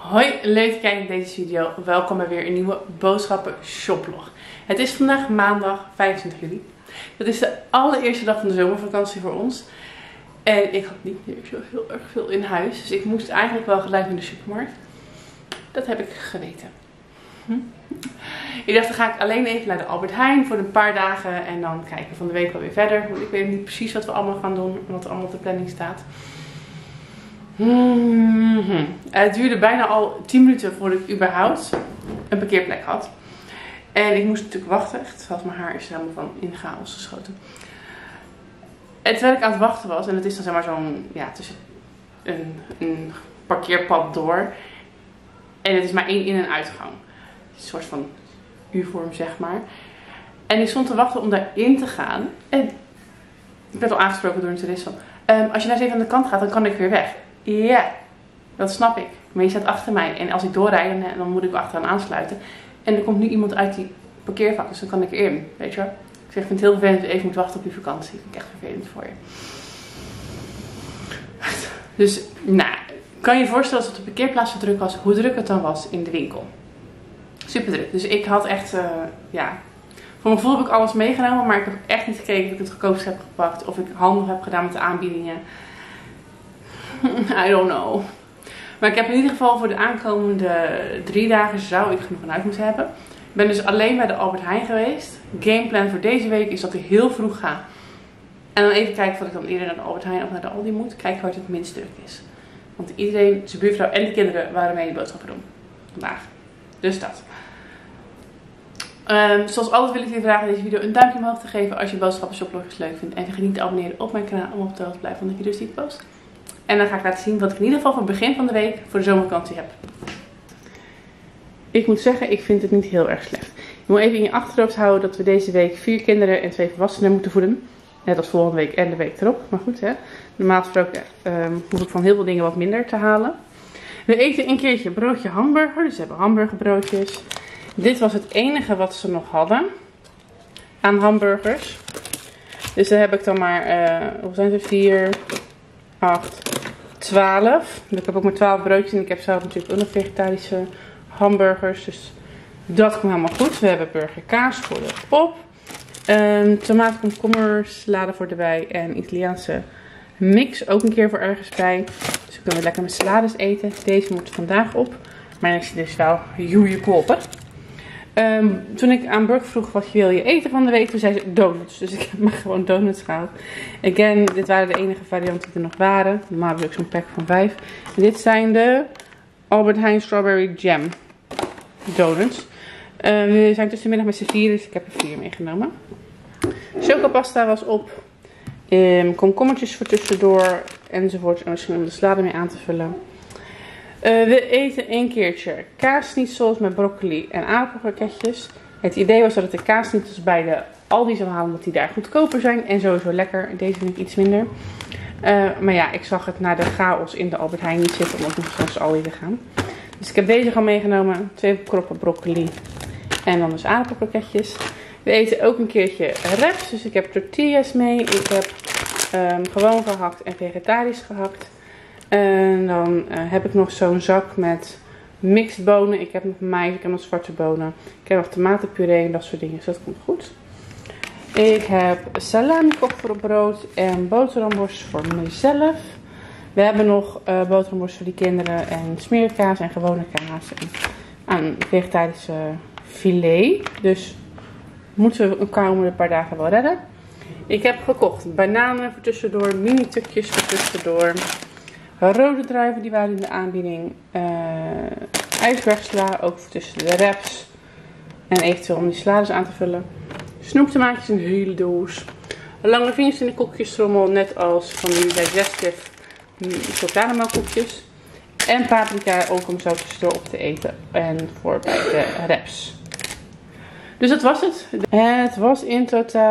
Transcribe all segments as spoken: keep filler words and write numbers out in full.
Hoi, leuk dat je kijkt naar deze video. Welkom bij weer een nieuwe boodschappen shoplog. Het is vandaag maandag vijfentwintig juli. Dat is de allereerste dag van de zomervakantie voor ons. En ik had niet meer zo heel erg veel in huis. Dus ik moest eigenlijk wel gelijk in de supermarkt. Dat heb ik geweten. Hm? Ik dacht, dan ga ik alleen even naar de Albert Heijn voor een paar dagen. En dan kijken van de week wel weer verder. Want ik weet niet precies wat we allemaal gaan doen. En wat er allemaal op de planning staat. Mm-hmm. Het duurde bijna al tien minuten voordat ik überhaupt een parkeerplek had. En ik moest natuurlijk wachten. Echt, zelfs mijn haar is er helemaal van in chaos geschoten. En terwijl ik aan het wachten was. En het is dan zeg maar zo'n, ja, tussen een, een parkeerpad door. En het is maar één in- en uitgang. Een soort van U-vorm zeg maar. En ik stond te wachten om daarin te gaan. En ik werd al aangesproken door een toerist van. Um, als je nou eens even aan de kant gaat, dan kan ik weer weg. Ja, dat snap ik. Maar je staat achter mij. En als ik doorrijd, dan, dan moet ik achteraan aansluiten. En er komt nu iemand uit die parkeervak. Dus dan kan ik erin. Weet je wel? Ik zeg, ik vind het heel vervelend dat je even moet wachten op je vakantie. Dat vind ik echt vervelend voor je. Dus, nou. Kan je je voorstellen als het op de parkeerplaats zo druk was. Hoe druk het dan was in de winkel. Super druk. Dus ik had echt, uh, ja. Voor mijn gevoel heb ik alles meegenomen. Maar ik heb echt niet gekeken of ik het goedkoopst heb gepakt. Of ik handel heb gedaan met de aanbiedingen. I don't know. Maar ik heb in ieder geval voor de aankomende drie dagen zou ik genoeg in huis moeten hebben. Ik ben dus alleen bij de Albert Heijn geweest. Gameplan voor deze week is dat ik heel vroeg ga. En dan even kijken of ik dan eerder naar de Albert Heijn of naar de Aldi moet. Kijken waar het het minst druk is. Want iedereen, zijn buurvrouw en de kinderen waren mee de boodschappen doen. Vandaag. Dus dat. Um, zoals altijd wil ik je vragen deze video een duimpje omhoog te geven als je boodschappen shoplogers leuk vindt. En vergeet niet te abonneren op mijn kanaal om op de hoogte te blijven van de video's die ik post. En dan ga ik laten zien wat ik in ieder geval voor het begin van de week voor de zomervakantie heb. Ik moet zeggen, ik vind het niet heel erg slecht. Je moet even in je achterhoofd houden dat we deze week vier kinderen en twee volwassenen moeten voeden. Net als volgende week en de week erop. Maar goed, hè. Normaal gesproken um, hoef ik van heel veel dingen wat minder te halen. We eten een keertje broodje hamburger. Dus we hebben hamburgerbroodjes. Dit was het enige wat ze nog hadden aan hamburgers. Dus daar heb ik dan maar, uh, hoe zijn het er? vier, acht, twaalf. Ik heb ook maar twaalf broodjes en ik heb zelf natuurlijk ook nog vegetarische hamburgers. Dus dat komt helemaal goed. We hebben burgerkaas voor de pop. Um, tomaat, komkommer, salade voor erbij en Italiaanse mix ook een keer voor ergens bij. Dus we kunnen lekker met salades eten. Deze moet vandaag op. Maar ik zie dus wel joeie kopen. Um, toen ik aan Burke vroeg wat wil je eten van de week, toen zei ze donuts. Dus ik heb maar gewoon donuts gehaald. Again, dit waren de enige varianten die er nog waren. Normaal heb ik zo'n pack van vijf. En dit zijn de Albert Heijn Strawberry Jam donuts. Uh, we zijn tussenmiddag met z'n vier, dus ik heb er vier meegenomen. Chocopasta was op. Um, komkommertjes voor tussendoor. Enzovoort. En misschien om de salade mee aan te vullen. Uh, we eten een keertje kaasnietsels met broccoli en aardappelkroketjes. Het idee was dat ik de kaasnietsels bij de Aldi zou halen, omdat die daar goedkoper zijn. En sowieso lekker. Deze vind ik iets minder. Uh, maar ja, ik zag het na de chaos in de Albert Heijn niet zitten om ook nog eens naar Aldi te gaan. Dus ik heb deze gewoon meegenomen. Twee kroppen broccoli. En dan dus aardappelkroketjes. We eten ook een keertje reps. Dus ik heb tortillas mee. Ik heb um, gewoon gehakt en vegetarisch gehakt. En dan uh, heb ik nog zo'n zak met mixed bonen. Ik heb nog mais, ik heb nog zwarte bonen. Ik heb nog tomatenpuree en dat soort dingen. Dus dat komt goed. Ik heb salami op brood en boterhamworst voor mezelf. We hebben nog uh, boterhamworst voor die kinderen en smeerkaas en gewone kaas. En een vegetarische filet. Dus moeten we de komende paar dagen wel redden. Ik heb gekocht bananen voor tussendoor, mini tukjes voor tussendoor. Rode druiven, die waren in de aanbieding. Uh, ijsbergsla, ook voor tussen de wraps. En eventueel om die salades aan te vullen. Snoeptomaatjes, een hele doos. Lange vingers in de koekjestrommel, net als van die digestive chocolademelkkoekjes. En paprika, ook om zo tussendoor op te eten. En voor bij de wraps. Dus dat was het. Het was in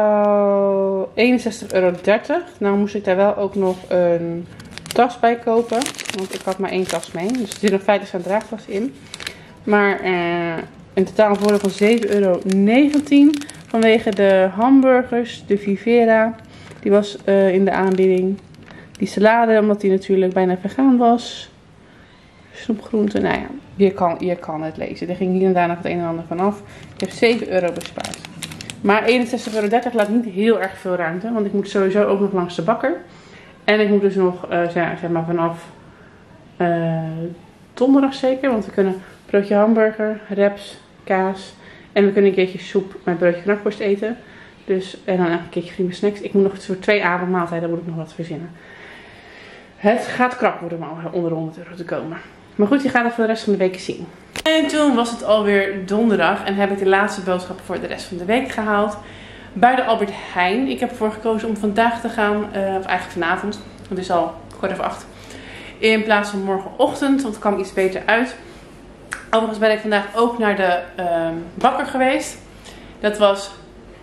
totaal eenenzestig euro dertig. Nou moest ik daar wel ook nog een tas bij kopen. Want ik had maar één tas mee. Dus er zit nog vijftig cent draagtas in. Maar uh, in totaal een voordeel van zeven euro negentien. Vanwege de hamburgers. De Vivera. Die was uh, in de aanbieding. Die salade, omdat die natuurlijk bijna vegan was. snoepgroenten. Nou ja, je kan, je kan het lezen. Er ging hier en daar nog het een en ander vanaf. Ik heb zeven euro bespaard. Maar eenenzestig euro dertig laat niet heel erg veel ruimte. Want ik moet sowieso ook nog langs de bakker. En ik moet dus nog, uh, zeg maar vanaf uh, donderdag zeker. Want we kunnen broodje hamburger, wraps, kaas. En we kunnen een keertje soep met broodje knakworst eten. Dus, en dan een keertje vrienden snacks. Ik moet nog voor twee avondmaaltijden moet ik nog wat verzinnen. Het gaat krap worden om onder de honderd euro te komen. Maar goed, je gaat het voor de rest van de week zien. En toen was het alweer donderdag en heb ik de laatste boodschappen voor de rest van de week gehaald. Bij de Albert Heijn. Ik heb ervoor gekozen om vandaag te gaan, uh, of eigenlijk vanavond. Het is al kwart over acht. In plaats van morgenochtend, want het kwam iets beter uit. Overigens ben ik vandaag ook naar de uh, bakker geweest. Dat was...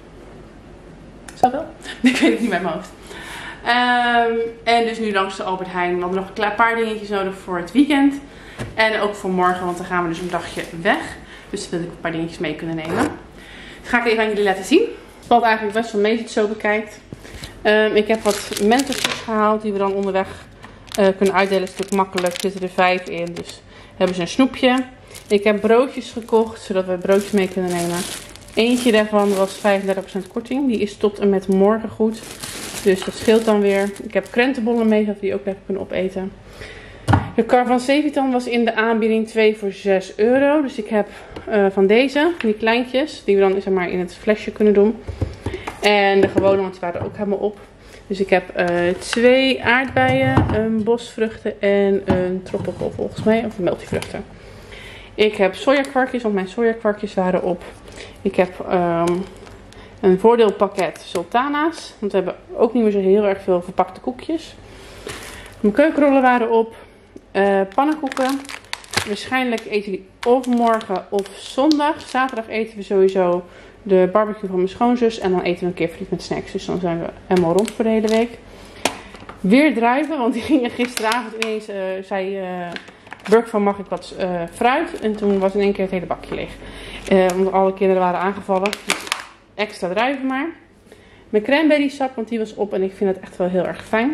Zo wel? Ik weet het niet met mijn hoofd. Um, en dus nu langs de Albert Heijn. We hadden nog een paar dingetjes nodig voor het weekend. En ook voor morgen, want dan gaan we dus een dagje weg. Dus dan wil ik een paar dingetjes mee kunnen nemen. Dat ga ik even aan jullie laten zien. Het valt eigenlijk best wel mee als je het zo bekijkt. Um, ik heb wat Mentosjes gehaald die we dan onderweg uh, kunnen uitdelen. Het is natuurlijk makkelijk. Er zitten er vijf in. Dus hebben ze een snoepje. Ik heb broodjes gekocht, zodat we broodjes mee kunnen nemen. Eentje daarvan was vijfendertig procent korting. Die is tot en met morgen goed. Dus dat scheelt dan weer. Ik heb krentenbollen mee, zodat we die ook lekker kunnen opeten. De kar van Sevitan was in de aanbieding twee voor zes euro. Dus ik heb uh, van deze, die kleintjes, die we dan zeg maar in het flesje kunnen doen. En de gewone, want die waren ook helemaal op. Dus ik heb uh, twee aardbeien, een bosvruchten en een tropical volgens mij, of multivruchten. Ik heb sojakwarkjes, want mijn sojakwarkjes waren op. Ik heb um, een voordeelpakket sultana's, want we hebben ook niet meer zo heel erg veel verpakte koekjes. Mijn keukenrollen waren op. Uh, pannenkoeken. Waarschijnlijk eten die of morgen of zondag. Zaterdag eten we sowieso de barbecue van mijn schoonzus. En dan eten we een keer friet met snacks. Dus dan zijn we helemaal rond voor de hele week. Weer druiven, want die gingen gisteravond ineens, uh, zei uh, Burk van mag ik wat uh, fruit. En toen was in één keer het hele bakje leeg. Uh, omdat alle kinderen waren aangevallen. Extra druiven maar. Mijn cranberry sap, want die was op en ik vind het echt wel heel erg fijn.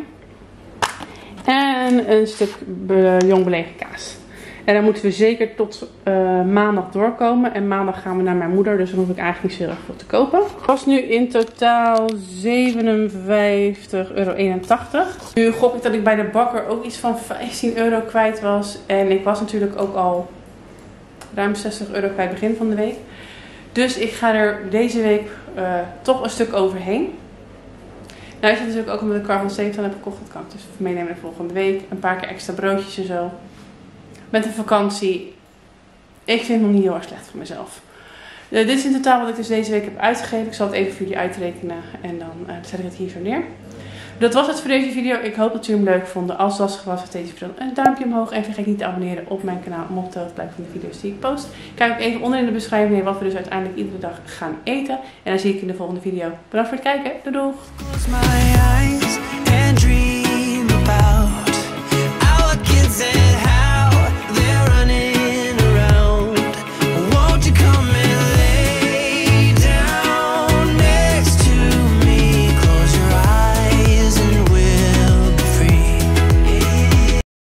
En een stuk be jong belegen kaas. En dan moeten we zeker tot uh, maandag doorkomen. En maandag gaan we naar mijn moeder. Dus dan hoef ik eigenlijk niet zo heel erg veel te kopen. Het was nu in totaal zevenenvijftig euro eenentachtig. Nu gok ik dat ik bij de bakker ook iets van vijftien euro kwijt was. En ik was natuurlijk ook al ruim zestig euro kwijt begin van de week. Dus ik ga er deze week uh, toch een stuk overheen. Nou is het natuurlijk ook omdat ik de kar van Sevitan heb gekocht. Dat kan ik dus meenemen de volgende week. Een paar keer extra broodjes en zo. Met een vakantie. Ik vind het nog niet heel erg slecht voor mezelf. Uh, dit is in totaal wat ik dus deze week heb uitgegeven. Ik zal het even voor jullie uitrekenen. En dan uh, zet ik het hier zo neer. Dat was het voor deze video. Ik hoop dat jullie hem leuk vonden. Als het lastig was, deze video een duimpje omhoog. En vergeet niet te abonneren op mijn kanaal om op de hoogte te blijven van de video's die ik post. Kijk ook even onder in de beschrijving wat we dus uiteindelijk iedere dag gaan eten. En dan zie ik je in de volgende video. Bedankt voor het kijken. Doei doeg!